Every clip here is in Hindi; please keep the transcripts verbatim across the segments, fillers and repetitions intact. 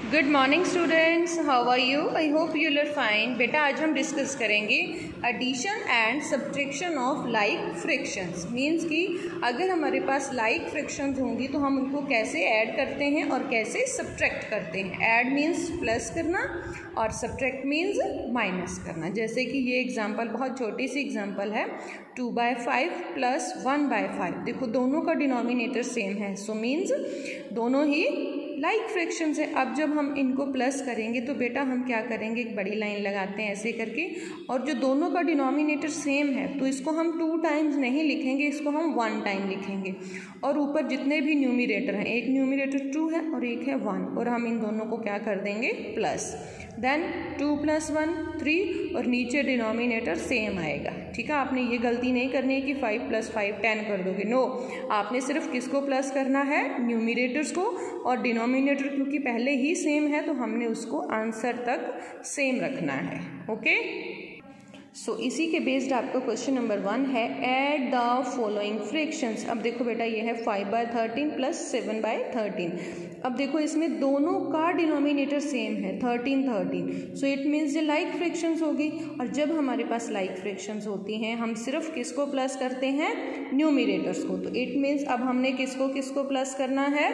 Good morning students, how are you? I hope you are fine. बेटा आज हम डिस्कस करेंगे addition and subtraction of like fractions. Means कि अगर हमारे पास लाइक फ्रैक्शंस होंगी तो हम उनको कैसे ऐड करते हैं और कैसे सब्ट्रैक्ट करते हैं। ऐड मीन्स प्लस करना और सब्ट्रैक्ट मीन्स माइनस करना। जैसे कि ये एग्जांपल बहुत छोटी सी एग्जांपल है, two by five plus one by five. देखो दोनों का डिनोमिनेटर सेम है, सो मीन्स दोनों ही लाइक फ्रैक्शंस है। अब जब हम इनको प्लस करेंगे तो बेटा हम क्या करेंगे, एक बड़ी लाइन लगाते हैं ऐसे करके, और जो दोनों का डिनोमिनेटर सेम है तो इसको हम टू टाइम्स नहीं लिखेंगे, इसको हम वन टाइम लिखेंगे। और ऊपर जितने भी न्यूमिरेटर हैं, एक न्यूमिरेटर टू है और एक है वन, और हम इन दोनों को क्या कर देंगे, plus. Then two plus one three, और नीचे डिनोमिनेटर सेम आएगा। ठीक है, आपने ये गलती नहीं करनी है कि फाइव प्लस फाइव टेन कर दोगे, नो। आपने सिर्फ किसको प्लस करना है, न्यूमिरेटर्स को, और डिनोमिनेटर क्योंकि पहले ही सेम है तो हमने उसको आंसर तक सेम रखना है। ओके, सो so, इसी के बेस्ड आपका क्वेश्चन नंबर वन है, ऐड द फॉलोइंग फ्रैक्शंस। अब देखो बेटा ये है five by thirteen plus seven by thirteen. अब देखो इसमें दोनों का डिनोमिनेटर सेम है, thirteen thirteen, so it means ये लाइक फ्रैक्शंस होगी। और जब हमारे पास लाइक फ्रैक्शंस होती हैं हम सिर्फ किसको प्लस करते हैं, न्यूमिरेटर्स को। तो इट मीन्स अब हमने किसको किसको प्लस करना है,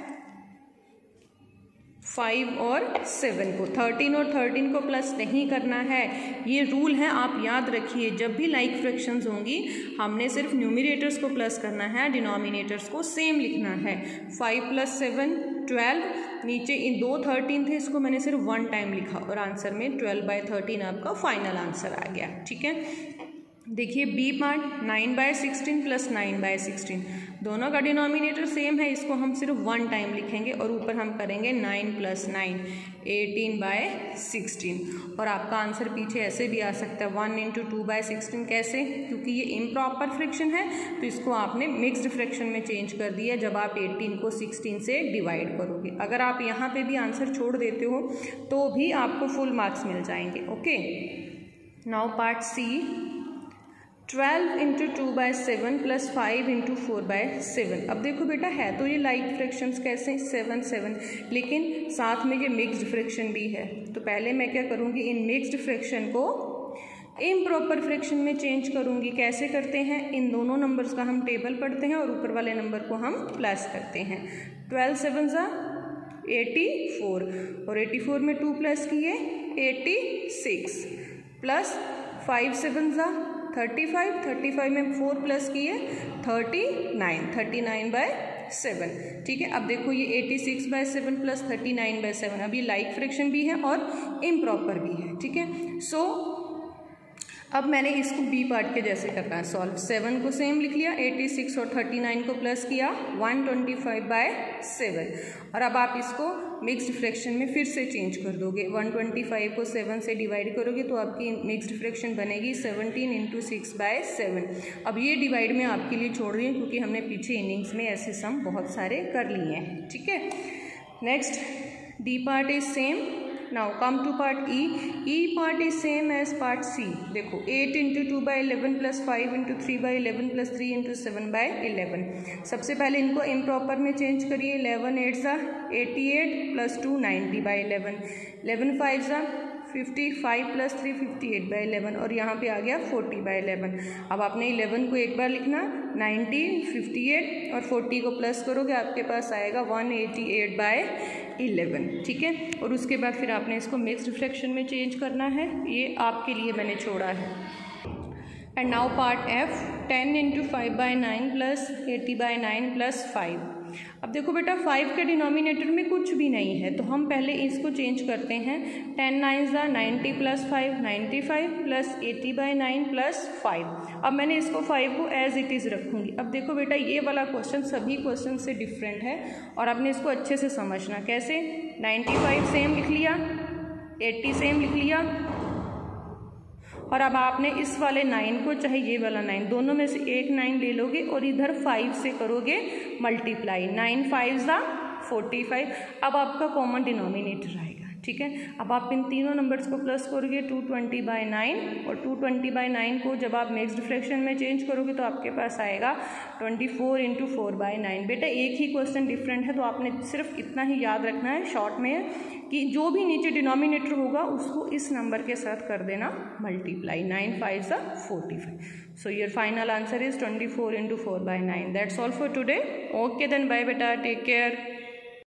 फाइव और सेवन को। थर्टीन और थर्टीन को प्लस नहीं करना है, ये रूल है, आप याद रखिए। जब भी लाइक फ्रैक्शंस होंगी हमने सिर्फ न्यूमिरेटर्स को प्लस करना है, डिनोमिनेटर्स को सेम लिखना है। फाइव प्लस सेवन ट्वेल्व, नीचे इन दो थर्टीन थे, इसको मैंने सिर्फ वन टाइम लिखा और आंसर में ट्वेल्व बाय थर्टीन आपका फाइनल आंसर आ गया। ठीक है, देखिए B part, nine by sixteen plus nine by sixteen, दोनों का डिनोमिनेटर सेम है, इसको हम सिर्फ वन टाइम लिखेंगे और ऊपर हम करेंगे nine plus nine, eighteen by sixteen. और आपका आंसर पीछे ऐसे भी आ सकता है, one into two by sixteen. कैसे? क्योंकि ये इम्प्रॉपर फ्रैक्शन है तो इसको आपने मिक्स्ड फ्रैक्शन में चेंज कर दिया जब आप एटीन को सिक्सटीन से डिवाइड करोगे। अगर आप यहाँ पे भी आंसर छोड़ देते हो तो भी आपको फुल मार्क्स मिल जाएंगे। Okay, now part C, twelve into two by seven plus five into four by seven. अब देखो बेटा है तो ये लाइक फ्रैक्शंस कैसे, सेवन सेवन, लेकिन साथ में ये मिक्स्ड फ्रैक्शन भी है। तो पहले मैं क्या करूँगी, इन मिक्स्ड फ्रैक्शन को इम्प्रॉपर फ्रैक्शन में चेंज करूँगी। कैसे करते हैं, इन दोनों नंबर्स का हम टेबल पढ़ते हैं और ऊपर वाले नंबर को हम प्लस करते हैं। ट्वेल्व सेवन ज़ा एटी फोर, और एटी फोर में टू प्लस किए eighty six, plus five seven ज़ा थर्टी फाइव, थर्टी फाइव में फोर प्लस किए thirty nine, thirty nine by seven. ठीक है, अब देखो ये eighty six by seven plus thirty nine by seven, अब ये लाइक फ्रैक्शन भी है और इम्प्रॉपर भी है। ठीक है, सो so, अब मैंने इसको बी पार्ट के जैसे करना है सॉल्व। सेवन को सेम लिख लिया, एटी सिक्स और थर्टी नाइन को प्लस किया, one twenty five by seven. और अब आप इसको मिक्स्ड फ्रैक्शन में फिर से चेंज कर दोगे, वन ट्वेंटी फाइव को सेवन से डिवाइड करोगे तो आपकी मिक्स्ड फ्रैक्शन बनेगी seventeen into six by seven. अब ये डिवाइड में आपके लिए छोड़ रही हूँ क्योंकि हमने पीछे इनिंग्स में ऐसे सम बहुत सारे कर लिए हैं। ठीक है, next D part is same. Now come to part E. E part is same as part C. देखो eight into two by eleven plus five into three by eleven plus three into seven by eleven. सबसे पहले इनको इम्प्रॉपर में चेंज करिए, इलेवन एट ज़ा eighty eight plus two ninety by eleven, eleven five ज़ा fifty five plus three fifty eight by eleven, और यहाँ पे आ गया फोर्टी बाई इलेवन। अब आपने इलेवन को एक बार लिखना, नाइन्टी, फिफ्टी एट और फोर्टी को प्लस करोगे आपके पास आएगा one eighty eight by eleven. ठीक है, और उसके बाद फिर आपने इसको मिक्स्ड फ्रैक्शन में चेंज करना है, ये आपके लिए मैंने छोड़ा है। And now part F, ten into five by nine plus eighty by nine plus five. अब देखो बेटा फाइव के डिनोमिनेटर में कुछ भी नहीं है तो हम पहले इसको चेंज करते हैं। टेन नाइन ज़ा ninety plus five, ninety five plus eighty by nine plus five. अब मैंने इसको फाइव को एज इट इज़ रखूँगी। अब देखो बेटा ये वाला क्वेश्चन सभी क्वेश्चन से डिफरेंट है और आपने इसको अच्छे से समझना। कैसे, नाइन्टी फाइव सेम लिख लिया, एट्टी सेम लिख लिया, और अब आपने इस वाले नाइन को चाहे ये वाला नाइन, दोनों में से एक नाइन ले लोगे और इधर फाइव से करोगे मल्टीप्लाई, नाइन फाइव ज़ा फोर्टी फाइव। अब आपका कॉमन डिनोमिनेटर आएगा। ठीक है। अब आप इन तीनों नंबर्स को प्लस करोगे टू ट्वेंटी बाई नाइन, और टू ट्वेंटी बाई नाइन को जब आप मिक्स्ड फ्रैक्शन में चेंज करोगे तो आपके पास आएगा twenty four into four by nine. बेटा एक ही क्वेश्चन डिफरेंट है, तो आपने सिर्फ इतना ही याद रखना है शॉर्ट में कि जो भी नीचे डिनोमिनेटर होगा उसको इस नंबर के साथ कर देना मल्टीप्लाई। नाइन फाइव सा forty five. So your final answer is twenty four into four by nine. That's all for today. Okay then bye बेटा, टेक केयर।